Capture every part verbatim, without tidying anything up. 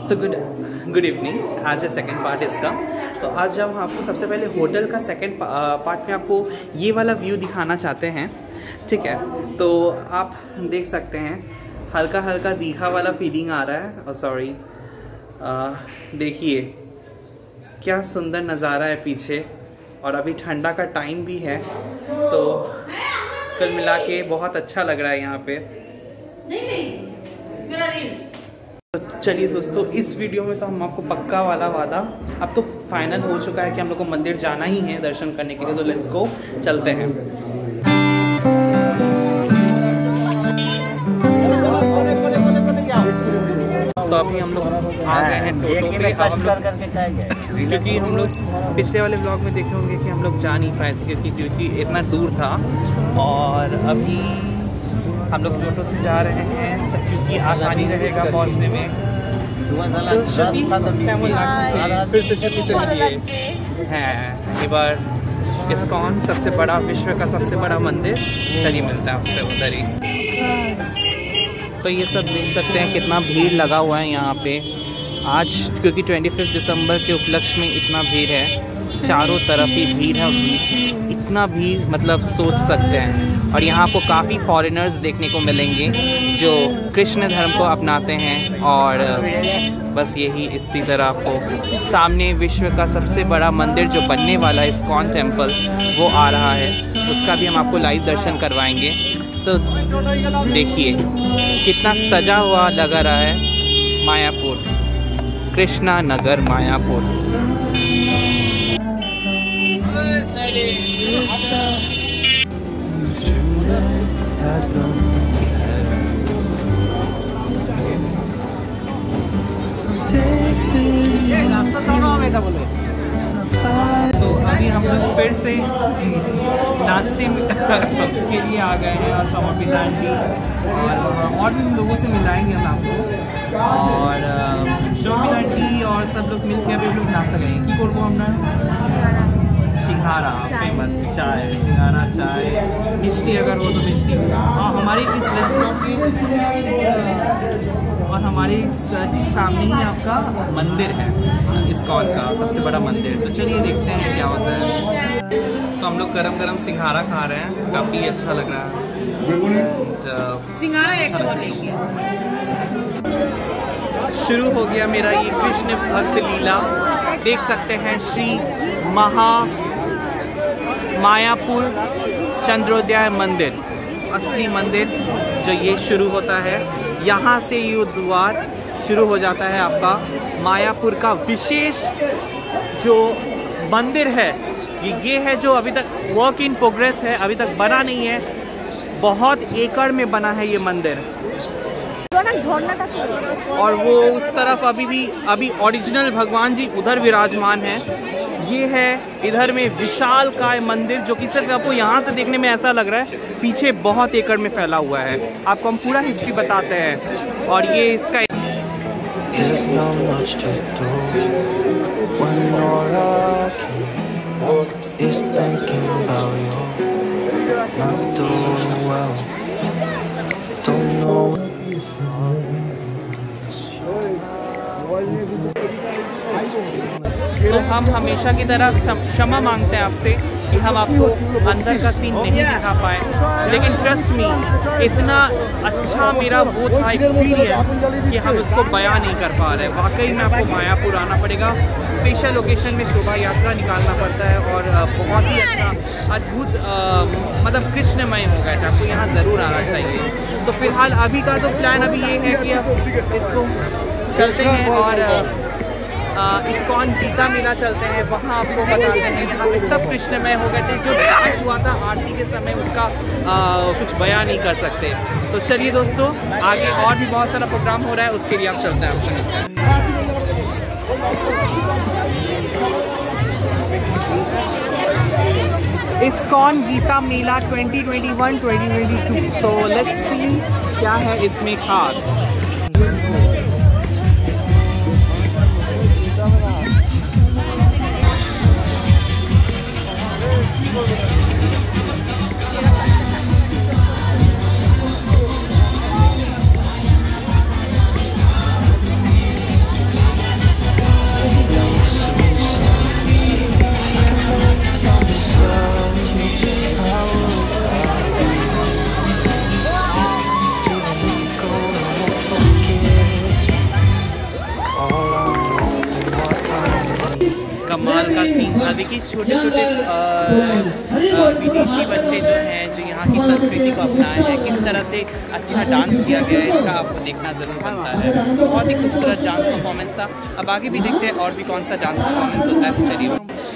So good good evening. आज है second part इसका। तो आज हम आपको सबसे पहले होटल का सेकंड पार्ट में आपको ये वाला व्यू दिखाना चाहते हैं, ठीक है। तो आप देख सकते हैं हल्का हल्का दीघा वाला फीलिंग आ रहा है। और सॉरी, देखिए क्या सुंदर नज़ारा है पीछे, और अभी ठंडा का टाइम भी है, तो कुल मिला के बहुत अच्छा लग रहा है यहाँ पे। तो चलिए दोस्तों, इस वीडियो में तो हम आपको पक्का वाला वादा, अब तो फाइनल हो चुका है कि हम लोग को मंदिर जाना ही है दर्शन करने के लिए। तो लेट्स गो, चलते हैं। तो अभी हम लोग आ गए हैं टोटो पे, क्योंकि हम लोग पिछले वाले ब्लॉग में देखे होंगे कि हम लोग जा नहीं पाए थे क्योंकि क्योंकि इतना दूर था। और अभी हम लोग टोटो से जा रहे हैं तो क्योंकि आसानी रहेगा पहुंचने में। तो श्रुति फिर से श्रुति से मिलिए हैं एक बार। इस्कॉन सबसे बड़ा, विश्व का सबसे बड़ा मंदिर। चलिए मिलता है आपसे उधर ही। तो ये सब देख सकते हैं कितना भीड़ लगा हुआ है यहाँ पे आज, क्योंकि पच्चीस दिसंबर के उपलक्ष्य में इतना भीड़ है। चारों तरफ ही भीड़ है, और भीड़ इतना भीड़ मतलब सोच सकते हैं। और यहाँ आपको काफ़ी फॉरेनर्स देखने को मिलेंगे जो कृष्ण धर्म को अपनाते हैं। और बस यही इसी तरह आपको सामने विश्व का सबसे बड़ा मंदिर जो बनने वाला है, इस्कॉन टेम्पल, वो आ रहा है। उसका भी हम आपको लाइव दर्शन करवाएंगे। तो देखिए कितना सजा हुआ लग रहा है मायापुर, कृष्णा नगर मायापुर। तो अभी हम लोग फिर से नाश्ते के लिए आ गए हैं, और शमा पिता आंटी और और भी लोगों से मिलाएंगे हम आपको। और शमा पिता आंटी और सब लोग मिलकर अभी हम लोग नाश्ता करेंगे। की करबो हमरा सिंघारा, फेमस चाय, सिंघारा चाय, मिष्टी अगर हो तो मिष्टी। हाँ, हमारे इस रेस्टोरेंट के और हमारे सामने ही आपका मंदिर है, इस्कॉन का सबसे बड़ा मंदिर। तो चलिए देखते हैं क्या होता है। तो हम लोग गरम गरम सिंघारा खा रहे हैं, काफ़ी अच्छा लग रहा है। सिंघारा एक शुरू हो गया मेरा ये कृष्ण भक्त लीला। देख सकते हैं श्री महा मायापुर चंद्रोदय मंदिर, असली मंदिर जो ये शुरू होता है। यहाँ से ये द्वार शुरू हो जाता है आपका मायापुर का विशेष जो मंदिर है। ये ये है जो अभी तक वर्क इन प्रोग्रेस है, अभी तक बना नहीं है। बहुत एकड़ में बना है ये मंदिर। और वो उस तरफ अभी भी अभी ओरिजिनल भगवान जी उधर विराजमान हैं। ये है इधर में विशाल काय मंदिर, जो कि सिर्फ आपको यहाँ से देखने में ऐसा लग रहा है, पीछे बहुत एकड़ में फैला हुआ है। आपको हम पूरा हिस्ट्री बताते हैं। और ये इसका तो हम हमेशा की तरह क्षमा मांगते हैं आपसे कि हम आपको अंदर का सीन नहीं दिखा पाए, लेकिन ट्रस्ट मी, इतना अच्छा मेरा वो था एक्सपीरियंस कि हम उसको बयां नहीं कर पा रहे। वाकई में आपको मायापुर आना पड़ेगा। स्पेशल लोकेशन में शोभा यात्रा निकालना पड़ता है, और बहुत ही अच्छा अद्भुत मतलब कृष्णमय हो गया था। आपको यहाँ ज़रूर आना चाहिए। तो फिलहाल अभी का तो प्लान अभी ये है कि अब इसको चलते हैं और इस्कॉन गीता मेला चलते हैं। वहाँ आपको बताते हैं जहाँ पे सब कृष्णमय हो गए थे। जो डांस हुआ था आरती के समय, उसका आ, कुछ बयान नहीं कर सकते। तो चलिए दोस्तों, आगे और भी बहुत सारा प्रोग्राम हो रहा है, उसके लिए हम चलते हैं आपसे। ISKCON Gita Mela twenty twenty one twenty twenty two. तो लेट्स सी क्या है इसमें खास। देखिए छोटे छोटे विदेशी बच्चे जो हैं जो यहाँ की संस्कृति को अपनाए हैं, किस तरह से अच्छा डांस किया गया है, इसका आपको देखना ज़रूर बनता है। बहुत ही खूबसूरत डांस परफॉर्मेंस था। अब आगे भी देखते हैं और भी कौन सा डांस परफॉर्मेंस होता है। चलिए।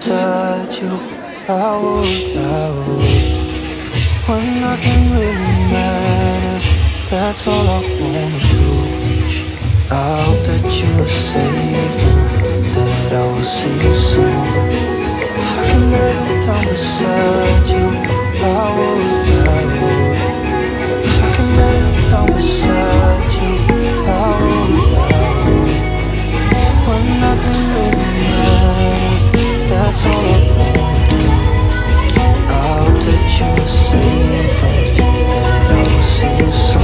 That's all I wanna do. I hope that you're safe and that I will see you soon. If I can lay down beside you, I would, I would. If I can lay down beside you, I would, I would. When nothing really matters, that's all I wanna do. I hope that you're safe and that I will see you soon.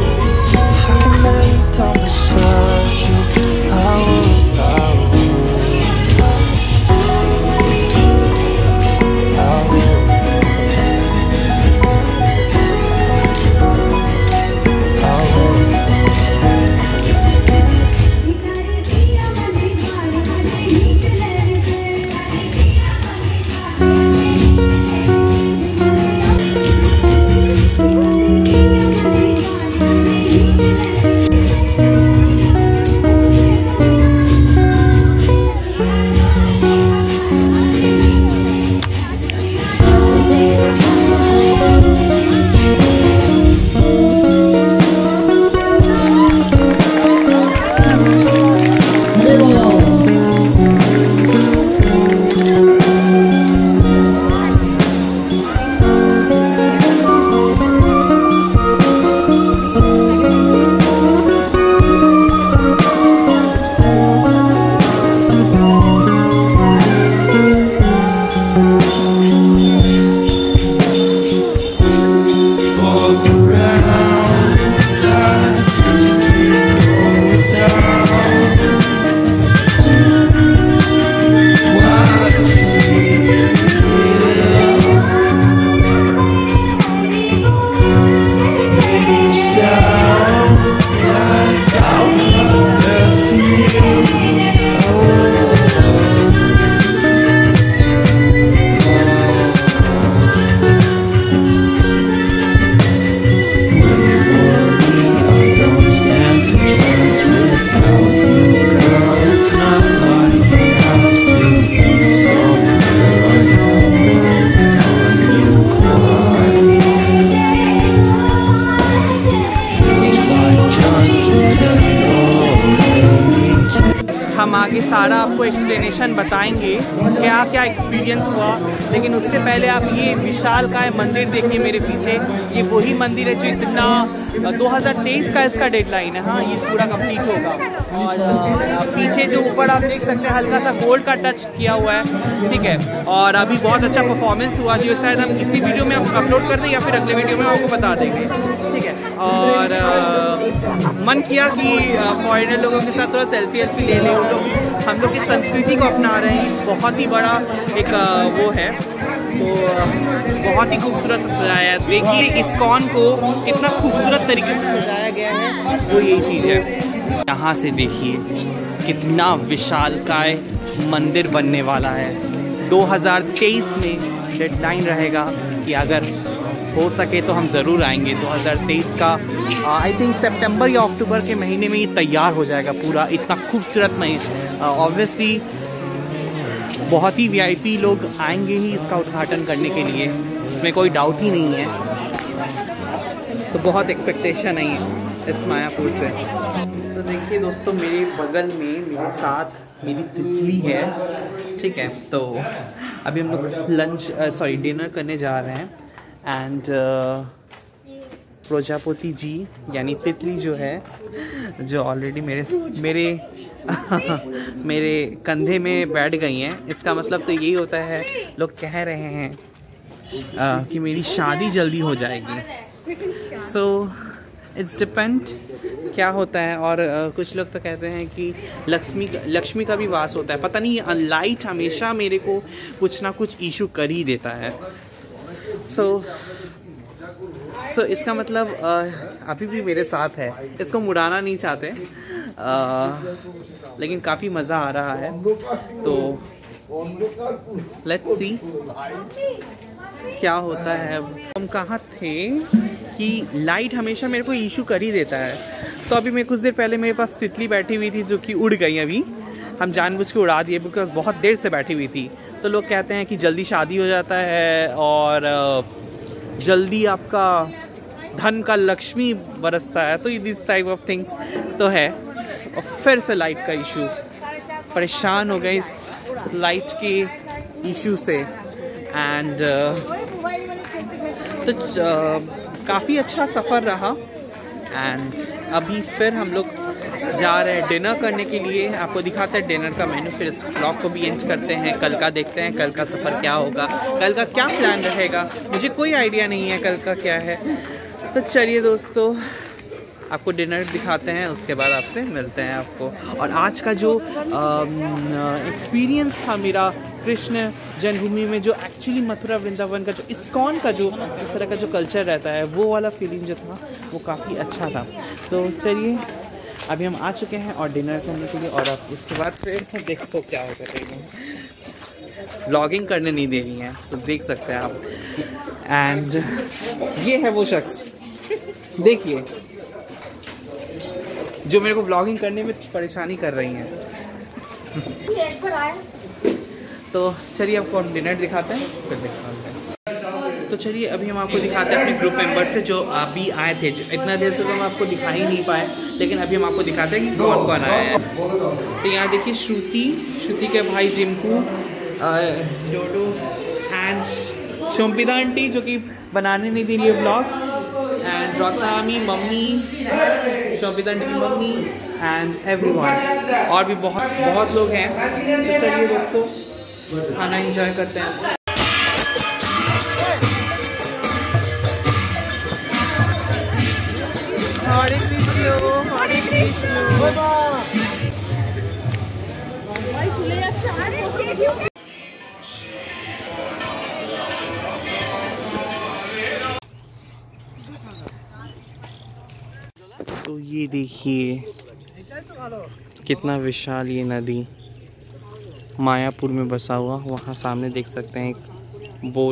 Down beside you, I would, I would, I would, I would. हम आगे सारा आपको explanation बताएंगे क्या क्या experience हुआ, लेकिन उससे पहले आप ये विशालकाय मंदिर देखिए मेरे पीछे। ये वही मंदिर है जो इतना दो हज़ार तेईस का इसका डेडलाइन है। हाँ, ये पूरा कंप्लीट होगा। और पीछे जो ऊपर आप देख सकते हैं हल्का सा गोल्ड का टच किया हुआ है, ठीक है। और अभी बहुत अच्छा परफॉर्मेंस हुआ जो शायद हम इसी वीडियो में अपलोड कर दें या फिर अगले वीडियो में आपको बता देंगे, ठीक है। और आ, मन किया कि फॉरेनर लोगों के साथ थोड़ा सेल्फी वेल्फी ले लें। तो हम लोग की संस्कृति को अपना रहे हैं, बहुत ही बड़ा एक वो है। तो बहुत ही खूबसूरत से सजाया है। देखिए इस्कॉन को कितना खूबसूरत तरीके से सजाया गया है, वो यही चीज़ है। यहाँ से देखिए कितना विशालकाय मंदिर बनने वाला है। दो हज़ार तेईस में डेडलाइन रहेगा कि अगर हो सके तो हम ज़रूर आएंगे। दो हज़ार तेईस का आई थिंक सितंबर या अक्टूबर के महीने में ये तैयार हो जाएगा पूरा। इतना खूबसूरत नहीं, ऑब्वियसली बहुत ही वीआईपी लोग आएंगे ही इसका उद्घाटन करने के लिए, इसमें कोई डाउट ही नहीं है। तो बहुत एक्सपेक्टेशन है इस मायापुर से। तो देखिए दोस्तों, मेरे बगल में मेरे साथ मेरी तितली है, ठीक है। तो अभी हम लोग लंच सॉरी डिनर करने जा रहे हैं। एंड प्रजापति जी यानी तितली जो है, जो ऑलरेडी मेरे मेरे मेरे कंधे में बैठ गई हैं। इसका मतलब तो यही होता है, लोग कह रहे हैं आ, कि मेरी शादी जल्दी हो जाएगी। सो इट्स डिपेंड क्या होता है। और आ, कुछ लोग तो कहते हैं कि लक्ष्मी लक्ष्मी का भी वास होता है। पता नहीं, लाइट हमेशा मेरे को कुछ ना कुछ इशू कर ही देता है। सो सो so, इसका मतलब आ, अभी भी मेरे साथ है, इसको मुड़ाना नहीं चाहते, आ, लेकिन काफ़ी मज़ा आ रहा है। तो लेट्स सी क्या होता है। हम कहाँ थे कि लाइट हमेशा मेरे को इशू कर ही देता है। तो अभी मैं कुछ देर पहले मेरे पास तितली बैठी हुई थी जो कि उड़ गई। अभी हम जानबूझ के उड़ा दिए बिकॉज बहुत देर से बैठी हुई थी। तो लोग कहते हैं कि जल्दी शादी हो जाता है और जल्दी आपका धन का लक्ष्मी बरसता है। तो दिस टाइप ऑफ थिंग्स तो है। और फिर से लाइट का इशू, परेशान हो गए इस लाइट के इशू से। एंड तो काफ़ी अच्छा सफ़र रहा। एंड अभी फिर हम लोग जा रहे हैं डिनर करने के लिए। आपको दिखाते हैं डिनर का मेन्यू, फिर इस ब्लॉग को भी एंड करते हैं। कल का देखते हैं कल का सफ़र क्या होगा, कल का क्या प्लान रहेगा। मुझे कोई आइडिया नहीं है कल का क्या है। तो चलिए दोस्तों आपको डिनर दिखाते हैं, उसके बाद आपसे मिलते हैं आपको। और आज का जो एक्सपीरियंस था मेरा कृष्ण जन्मभूमि में, जो एक्चुअली मथुरा वृंदावन का जो इस्कॉन का जो इस तरह का जो कल्चर रहता है, वो वाला फीलिंग जो था वो काफ़ी अच्छा था। तो चलिए अभी हम आ चुके हैं और डिनर करने के लिए। और अब उसके बाद फिर देखो क्या होगा। व्लॉगिंग करने नहीं दे रही हैं तो देख सकते हैं आप। एंड ये है वो शख्स, देखिए, जो मेरे को व्लॉगिंग करने में परेशानी कर रही हैं। तो चलिए आपको हम डिनर दिखाते हैं, फिर दिखाते हैं। तो चलिए अभी हम आपको दिखाते हैं अपने ग्रुप मेंबर से जो अभी आए थे। जो इतना देर से तो हम आपको दिखा ही नहीं पाए, लेकिन अभी हम आपको दिखाते हैं कि कौन कौन आया है। तो यहाँ देखिए श्रुति, श्रुति के भाई जिम्पू, जोडो एंड शोम्पिता आंटी जो कि बनाने नहीं दे रही है vlog, and Rautami mummy, Shompita aunty की मम्मी एंड एवरीवन। और भी बहुत बहुत लोग हैं। तो चलिए दोस्तों खाना एंजॉय करते हैं। हरे कृष्ण हरे कृष्ण। तो ये देखिए कितना विशाल ये नदी मायापुर में बसा हुआ। वहाँ सामने देख सकते हैं एक बोट।